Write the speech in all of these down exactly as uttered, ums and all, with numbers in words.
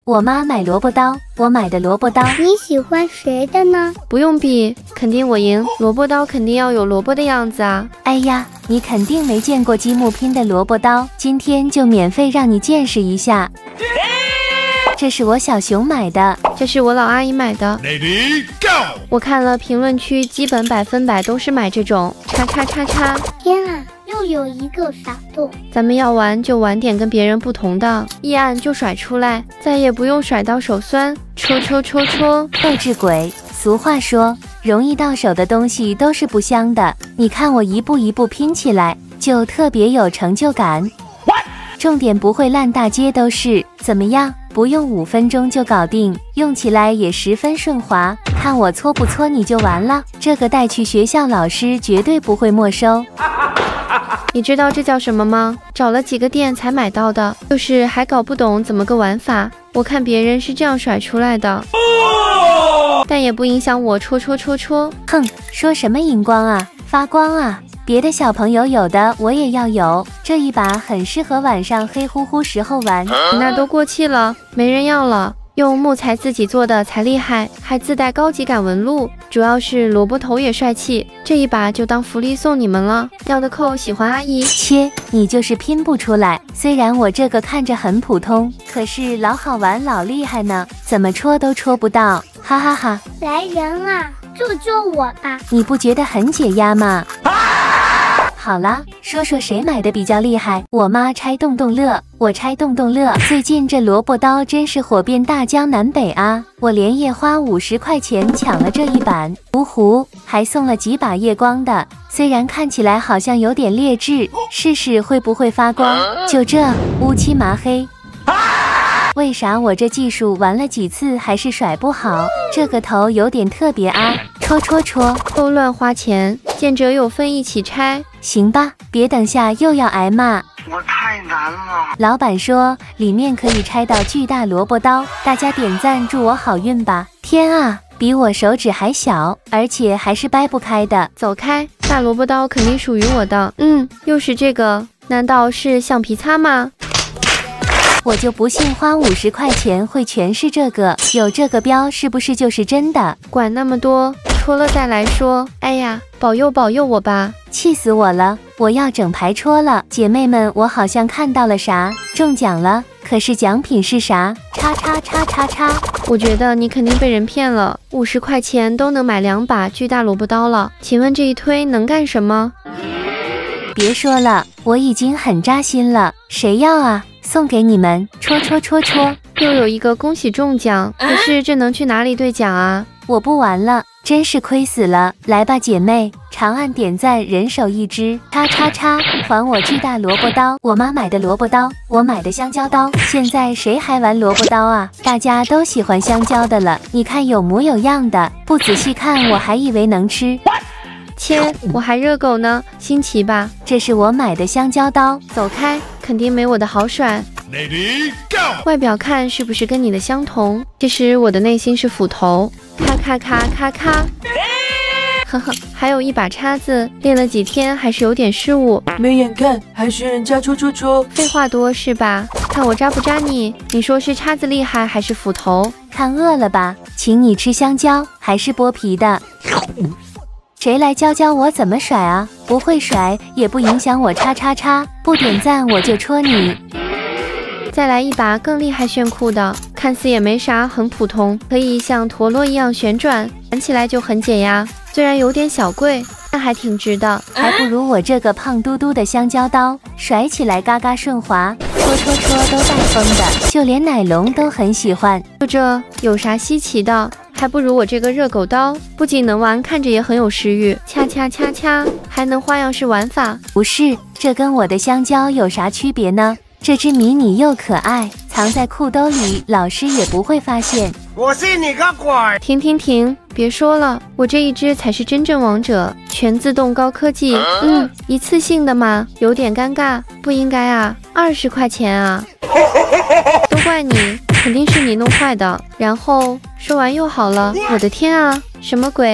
我妈买萝卜刀，我买的萝卜刀。 你喜欢谁的呢？ 不用比，肯定我赢。萝卜刀肯定要有萝卜的样子啊！ 哎呀，你肯定没见过积木拼的萝卜刀，今天就免费让你见识一下。这是我小熊买的， 这是我老阿姨买的。 Lady Go！ 我看了评论区，基本百分百都是买这种。叉叉叉叉！ 天啊，又有一个傻洞。 咱们要玩就玩点跟别人不同的，一按就甩出来，再也不用甩到手酸。戳戳戳戳！ 斗智鬼，俗话说，容易到手的东西都是不香的。你看我一步一步拼起来，就特别有成就感。重点不会烂大街都是，怎么样？不用五分钟就搞定，用起来也十分顺滑。看我搓不搓你就完了，这个带去学校老师绝对不会没收。 你知道这叫什么吗？找了几个店才买到的，就是还搞不懂怎么个玩法。我看别人是这样甩出来的，但也不影响我戳戳戳戳。 哼，说什么荧光啊，发光啊！别的小朋友有的我也要有，这一把很适合晚上黑乎乎时候玩。 那都过气了，没人要了。用木材自己做的才厉害，还自带高级感纹路，主要是萝卜头也帅气。这一把就当福利送你们了，要的扣喜欢阿姨。 切，你就是拼不出来。虽然我这个看着很普通，可是老好玩老厉害呢，怎么戳都戳不到，哈哈哈！ 来人啊，救救我吧！ 你不觉得很解压吗？好了，说说谁买的比较厉害。我妈拆洞洞乐，我拆洞洞乐。最近这萝卜刀真是火遍大江南北啊！我连夜花五十块钱抢了这一版，芜湖还送了几把夜光的，虽然看起来好像有点劣质，试试会不会发光。就这乌漆麻黑。为啥我这技术玩了几次还是甩不好？这个头有点特别啊！戳戳戳， 都乱花钱，见者有份一起拆。 行吧，别等下又要挨骂。 我太难了。 老板说里面可以拆到巨大萝卜刀，大家点赞祝我好运吧。天啊，比我手指还小，而且还是掰不开的。 走开，大萝卜刀肯定属于我的。嗯，又是这个，难道是橡皮擦吗？ 我就不信花五十块钱会全是这个，有这个标是不是就是真的？ 管那么多，戳了再来说。哎呀，保佑保佑我吧！ 气死我了，我要整排戳了。姐妹们，我好像看到了啥，中奖了，可是奖品是啥？叉叉叉叉叉！ 我觉得你肯定被人骗了，五十块钱都能买两把巨大萝卜刀了。请问这一推能干什么？ 别说了，我已经很扎心了。谁要啊？送给你们，戳戳戳戳！ 又有一个恭喜中奖，可是这能去哪里兑奖啊？ 我不玩了，真是亏死了。来吧，姐妹，长按点赞，人手一支，叉叉叉！还我巨大萝卜刀！我妈买的萝卜刀，我买的香蕉刀。现在谁还玩萝卜刀啊？大家都喜欢香蕉的了，你看有模有样的，不仔细看我还以为能吃。 切，我还热狗呢，新奇吧？ 这是我买的香蕉刀， 走开，肯定没我的好甩。 Lady Go！ 外表看是不是跟你的相同？其实我的内心是斧头，咔咔咔咔咔。呵呵，还有一把叉子，练了几天还是有点失误。 没眼看，还学人家戳戳戳。 废话多是吧？看我扎不扎你？你说是叉子厉害还是斧头？ 看饿了吧？请你吃香蕉还是剥皮的？谁来教教我怎么甩啊？不会甩也不影响我叉叉叉，不点赞我就戳你。 再来一把更厉害炫酷的，看似也没啥，很普通，可以像陀螺一样旋转，玩起来就很解压。虽然有点小贵，但还挺值的， 还不如我这个胖嘟嘟的香蕉刀，甩起来嘎嘎顺滑，戳戳戳都带风的，就连奶龙都很喜欢。 就这有啥稀奇的？还不如我这个热狗刀，不仅能玩，看着也很有食欲，掐掐掐掐，还能花样式玩法。 不是，这跟我的香蕉有啥区别呢？这只迷你又可爱，藏在裤兜里，老师也不会发现。 我信你个鬼！ 停停停，别说了，我这一只才是真正王者，全自动高科技。嗯，一次性的嘛，有点尴尬，不应该啊，二十块钱啊，都怪你。肯定是你弄坏的。然后说完又好了，我的天啊，什么鬼？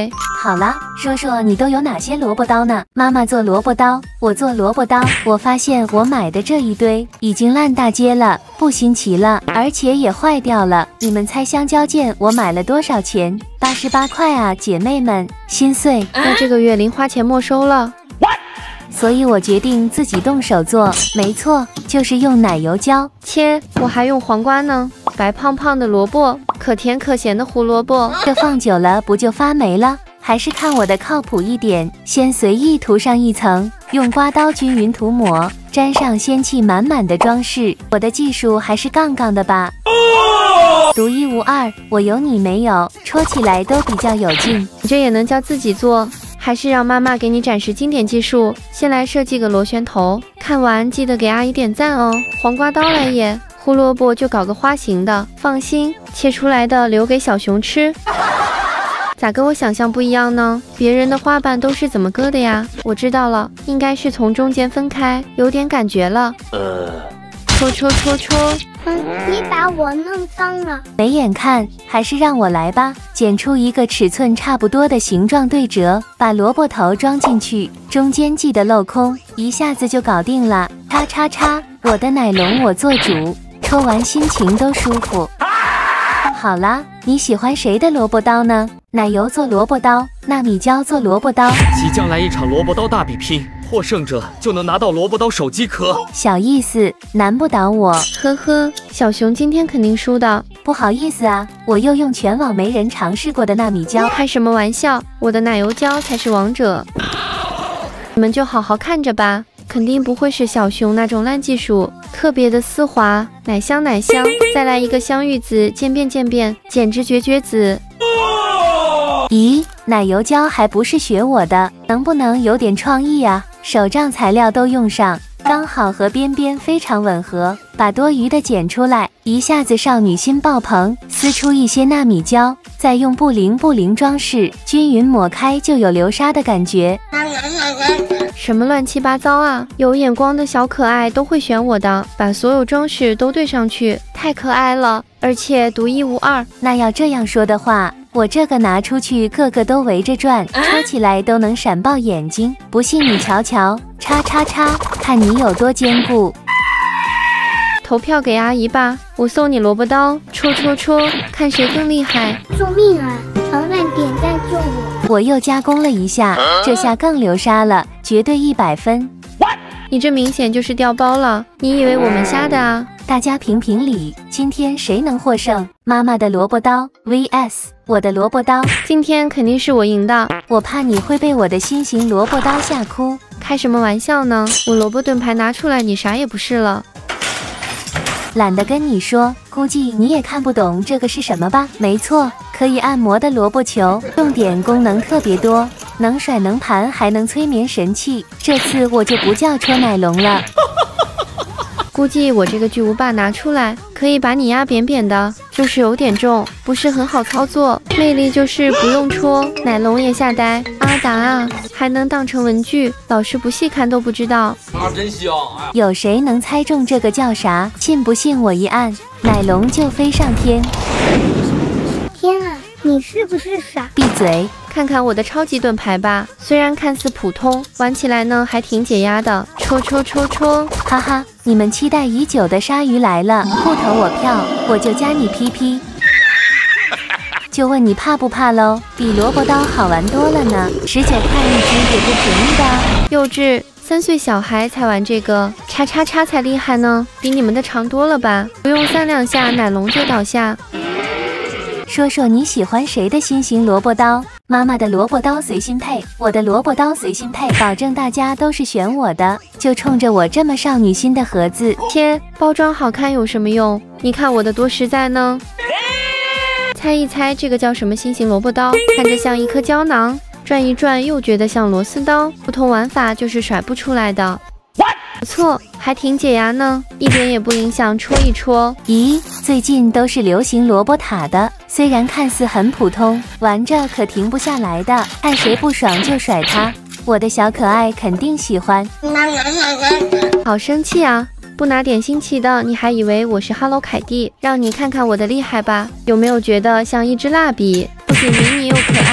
好了，说说你都有哪些萝卜刀呢？妈妈做萝卜刀，我做萝卜刀。我发现我买的这一堆已经烂大街了，不新奇了，而且也坏掉了。你们猜香蕉剑我买了多少钱？八十八块啊，姐妹们，心碎。 那这个月零花钱没收了。 所以我决定自己动手做，没错，就是用奶油胶切。我还用黄瓜呢，白胖胖的萝卜，可甜可咸的胡萝卜， 这放久了不就发霉了？还是看我的靠谱一点，先随意涂上一层，用刮刀均匀涂抹，沾上仙气满满的装饰。我的技术还是杠杠的吧？独一无二，我有你没有，戳起来都比较有劲。 你这也能叫自己做？还是让妈妈给你展示经典技术。先来设计个螺旋头，看完记得给阿姨点赞哦。黄瓜刀来也，胡萝卜就搞个花形的，放心，切出来的留给小熊吃。咋跟我想象不一样呢？别人的花瓣都是怎么割的呀？我知道了，应该是从中间分开，有点感觉了。呃，戳戳戳戳。 嗯，你把我弄脏了。 没眼看，还是让我来吧。剪出一个尺寸差不多的形状对折，把萝卜头装进去，中间记得镂空，一下子就搞定了。叉叉叉，我的奶龙我做主，戳完心情都舒服。好啦，你喜欢谁的萝卜刀呢？奶油做萝卜刀，纳米胶做萝卜刀。 即将来一场萝卜刀大比拼，获胜者就能拿到萝卜刀手机壳。 小意思，难不倒我。 呵呵，小熊今天肯定输的。 不好意思啊，我又用全网没人尝试过的纳米胶。 开什么玩笑，我的奶油胶才是王者。你们就好好看着吧，肯定不会是小熊那种烂技术，特别的丝滑，奶香奶香。再来一个香芋子，渐变渐变，简直绝绝子。 咦，奶油胶还不是学我的，能不能有点创意啊？手账材料都用上，刚好和边边非常吻合。把多余的剪出来，一下子少女心爆棚。撕出一些纳米胶，再用布灵布灵装饰，均匀抹开就有流沙的感觉。 什么乱七八糟啊！有眼光的小可爱都会选我的，把所有装饰都对上去，太可爱了，而且独一无二。 那要这样说的话，我这个拿出去个个都围着转，戳起来都能闪爆眼睛。不信你瞧瞧，叉叉叉，看你有多坚固。 投票给阿姨吧，我送你萝卜刀，戳戳戳，看谁更厉害。 救命啊！长按点赞救我！ 我又加工了一下，这下更流沙了，绝对一百分。 你这明显就是掉包了，你以为我们瞎的啊？ 大家评评理，今天谁能获胜？妈妈的萝卜刀 V S 我的萝卜刀， 今天肯定是我赢的。 我怕你会被我的新型萝卜刀吓哭。 开什么玩笑呢？我萝卜盾牌拿出来，你啥也不是了。 懒得跟你说，估计你也看不懂这个是什么吧？没错，可以按摩的萝卜球，重点功能特别多，能甩能弹，还能催眠神器。这次我就不叫戳奶龙了。 估计我这个巨无霸拿出来，可以把你压扁扁的，就是有点重，不是很好操作。魅力就是不用戳，奶龙也吓呆。阿达啊，还能当成文具，老师不细看都不知道。 啊，真香！ 有谁能猜中这个叫啥？信不信我一按，奶龙就飞上天？ 天啊，你是不是傻？ 闭嘴！ 看看我的超级盾牌吧，虽然看似普通，玩起来呢还挺解压的。戳戳戳戳， 哈哈！你们期待已久的鲨鱼来了，不投我票，我就加你 P P。就问你怕不怕喽？比萝卜刀好玩多了呢，十九块一只也不便宜的。 幼稚，三岁小孩才玩这个，叉叉叉才厉害呢，比你们的长多了吧？不用三两下，奶龙就倒下。 说说你喜欢谁的新型萝卜刀？妈妈的萝卜刀随心配，我的萝卜刀随心配，保证大家都是选我的。就冲着我这么少女心的盒子， 切，包装好看有什么用？你看我的多实在呢。猜一猜这个叫什么新型萝卜刀？看着像一颗胶囊，转一转又觉得像螺丝刀，不同玩法就是甩不出来的。不错，还挺解压呢，一点也不影响戳一戳。 咦，最近都是流行萝卜塔的，虽然看似很普通，玩着可停不下来的，看谁不爽就甩它。我的小可爱肯定喜欢。 好生气啊！不拿点新奇的，你还以为我是 Hello 凯蒂？让你看看我的厉害吧，有没有觉得像一支蜡笔？不仅迷你又可爱，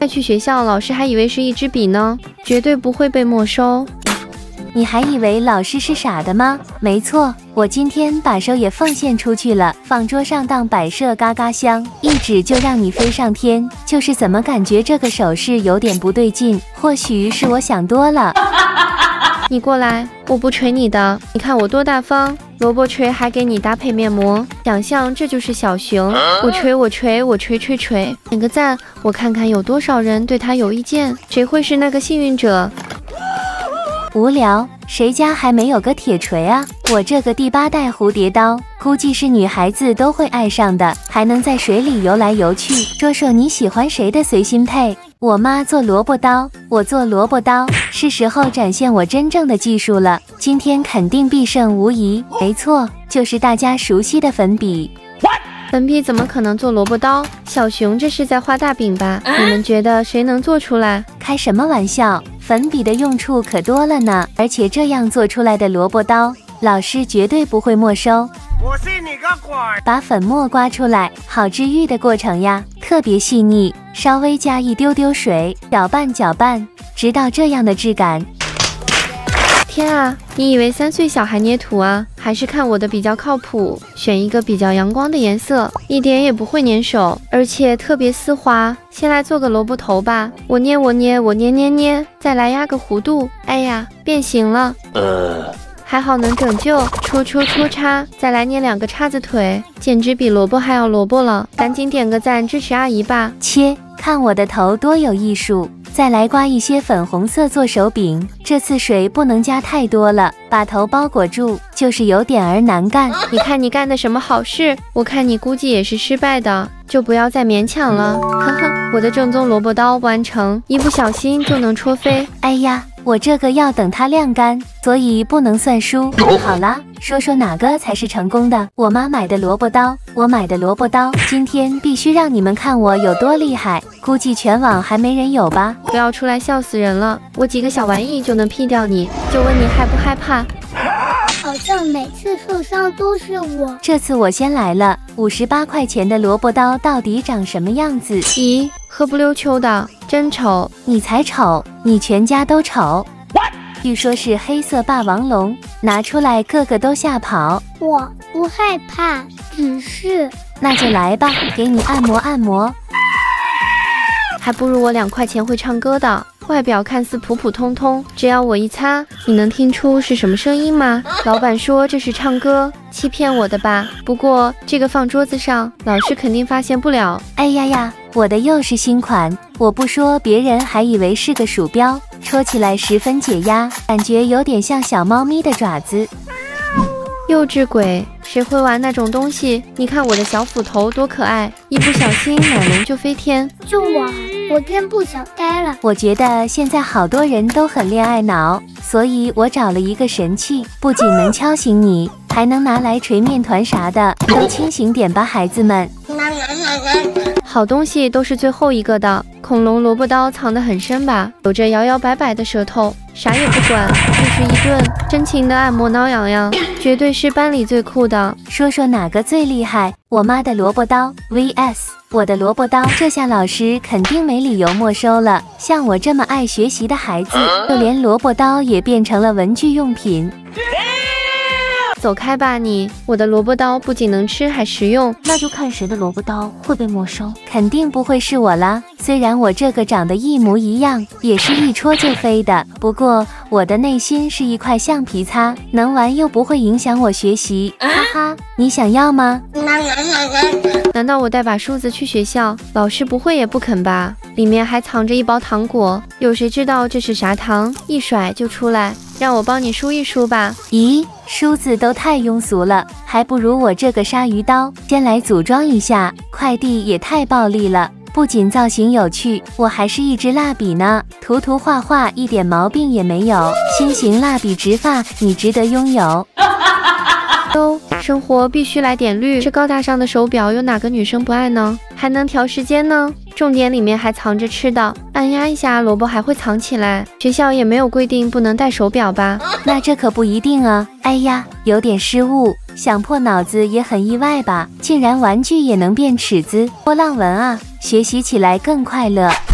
带去学校，老师还以为是一支笔呢，绝对不会被没收。 你还以为老师是傻的吗？没错，我今天把手也奉献出去了，放桌上当摆设，嘎嘎香，一指就让你飞上天。就是怎么感觉这个手势有点不对劲？或许是我想多了。 你过来，我不捶你的。你看我多大方，萝卜锤还给你搭配面膜，想象这就是小熊。我捶我捶我捶捶捶，点个赞，我看看有多少人对他有意见，谁会是那个幸运者？ 无聊，谁家还没有个铁锤啊？我这个第八代蝴蝶刀，估计是女孩子都会爱上的，还能在水里游来游去。说说你喜欢谁的随心配？我妈做萝卜刀，我做萝卜刀，是时候展现我真正的技术了。今天肯定必胜无疑。没错，就是大家熟悉的粉笔。 粉笔怎么可能做萝卜刀？小熊这是在画大饼吧？你们觉得谁能做出来？ 开什么玩笑！粉笔的用处可多了呢，而且这样做出来的萝卜刀，老师绝对不会没收。 我信你个鬼！ 把粉末刮出来，好治愈的过程呀，特别细腻。稍微加一丢丢水，搅拌搅拌，直到这样的质感。 天啊，你以为三岁小孩捏土啊？还是看我的比较靠谱，选一个比较阳光的颜色，一点也不会粘手，而且特别丝滑。先来做个萝卜头吧，我捏我捏我捏捏捏，再来压个弧度。哎呀，变形了。呃。还好能拯救，戳戳戳叉，再来捏两个叉子腿，简直比萝卜还要萝卜了！赶紧点个赞支持阿姨吧！ 切，看我的头多有艺术！再来刮一些粉红色做手柄，这次水不能加太多了，把头包裹住，就是有点儿难干。 你看你干的什么好事？我看你估计也是失败的，就不要再勉强了。呵呵，我的正宗萝卜刀完成，一不小心就能戳飞。 哎呀！我这个要等它晾干，所以不能算输。好啦，说说哪个才是成功的？我妈买的萝卜刀，我买的萝卜刀，今天必须让你们看我有多厉害。估计全网还没人有吧？ 不要出来笑死人了，我几个小玩意就能劈掉你，就问你害不害怕？ 好像每次受伤都是我。 这次我先来了，五十八块钱的萝卜刀到底长什么样子？ 咦，黑不溜秋的，真丑！ 你才丑，你全家都丑。据说是黑色霸王龙，拿出来个个都吓跑。 我不害怕，只是…… 那就来吧，给你按摩按摩。 还不如我两块钱会唱歌的。外表看似普普通通，只要我一擦，你能听出是什么声音吗？老板说这是唱歌，欺骗我的吧？不过这个放桌子上，老师肯定发现不了。 哎呀呀，我的又是新款，我不说别人还以为是个鼠标，戳起来十分解压，感觉有点像小猫咪的爪子。 幼稚鬼，谁会玩那种东西？你看我的小斧头多可爱，一不小心奶龙就飞天。 就我，我真不想待了。 我觉得现在好多人都很恋爱脑，所以我找了一个神器，不仅能敲醒你，还能拿来捶面团啥的，都清醒点吧，孩子们。 好东西都是最后一个的。恐龙萝卜刀藏得很深吧，有着摇摇摆摆的舌头，啥也不管，就是一顿深情的按摩挠痒痒，绝对是班里最酷的。 说说哪个最厉害？我妈的萝卜刀 V S 我的萝卜刀，这下老师肯定没理由没收了。像我这么爱学习的孩子，就连萝卜刀也变成了文具用品。 走开吧你！我的萝卜刀不仅能吃还实用， 那就看谁的萝卜刀会被没收。肯定不会是我啦，虽然我这个长得一模一样，也是一戳就飞的，不过我的内心是一块橡皮擦，能玩又不会影响我学习，哈哈，你想要吗？ 难道我带把梳子去学校，老师不会也不肯吧？里面还藏着一包糖果，有谁知道这是啥糖？一甩就出来，让我帮你梳一梳吧。 咦，梳子都太庸俗了，还不如我这个鲨鱼刀。先来组装一下，快递也太暴力了，不仅造型有趣，我还是一支蜡笔呢，涂涂画画一点毛病也没有。新型蜡笔直发，你值得拥有。 哟，生活必须来点绿，这高大上的手表有哪个女生不爱呢？还能调时间呢，重点里面还藏着吃的，按压一下萝卜还会藏起来。学校也没有规定不能戴手表吧？ 那这可不一定啊。哎呀，有点失误，想破脑子也很意外吧？竟然玩具也能变尺子，波浪纹啊，学习起来更快乐。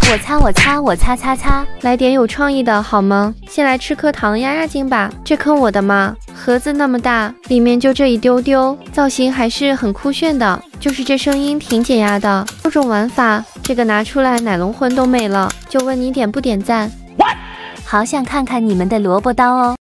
我擦我擦我擦擦擦， 来点有创意的好吗？先来吃颗糖压压惊吧。这颗我的妈，盒子那么大，里面就这一丢丢，造型还是很酷炫的，就是这声音挺解压的。这种玩法，这个拿出来奶龙魂都没了。就问你点不点赞？ 好想看看你们的萝卜刀哦。